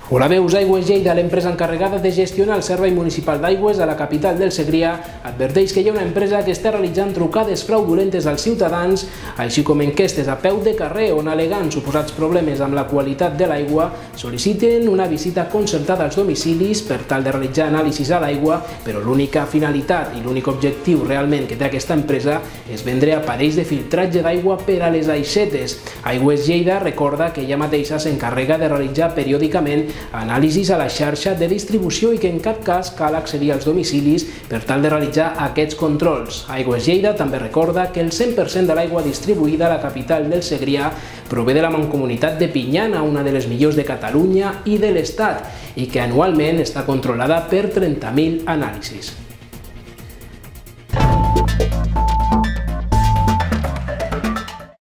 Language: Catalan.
Hola, veus, Aigües Lleida, l'empresa encarregada de gestionar el servei municipal d'aigües a la capital del Segrià, adverteix que hi ha una empresa que està realitzant trucades fraudulentes als ciutadans, així com enquestes a peu de carrer on, alegant suposats problemes amb la qualitat de l'aigua, sol·liciten una visita concertada als domicilis per tal de realitzar anàlisis a l'aigua, però l'única finalitat i l'únic objectiu realment que té aquesta empresa és vendre aparells de filtratge d'aigua per a les aixetes. Aigües Lleida recorda que ella mateixa s'encarrega de realitzar periòdicament anàlisis a la xarxa de distribució i que en cap cas cal accedir als domicilis per tal de realitzar aquests controls. Aigües Lleida també recorda que el 100% de l'aigua distribuïda a la capital del Segrià prové de la Mancomunitat de Pinyana, una de les millors de Catalunya i de l'Estat, i que anualment està controlada per 30.000 anàlisis.